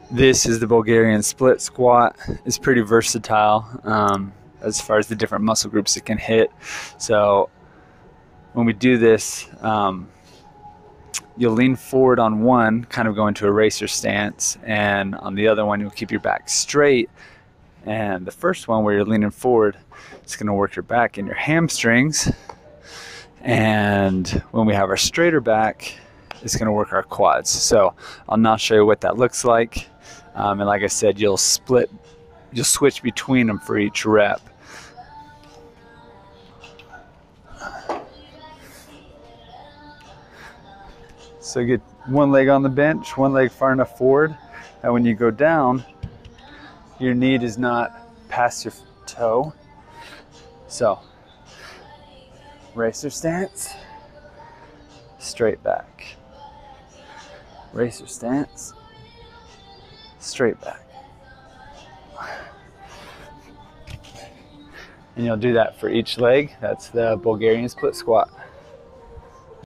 This is the Bulgarian split squat. It's pretty versatile as far as the different muscle groups it can hit. So when we do this, you'll lean forward on one, kind of go into a racer stance, and on the other one you'll keep your back straight. And the first one where you're leaning forward, it's going to work your back and your hamstrings. And when we have our straighter back, it's going to work our quads. So I'll now show you what that looks like. And like I said, you'll switch between them for each rep. So get one leg on the bench, one leg far enough forward, and when you go down, your knee does not pass your toe. So, racer stance, straight back. Racer stance, straight back. And you'll do that for each leg. That's the Bulgarian split squat.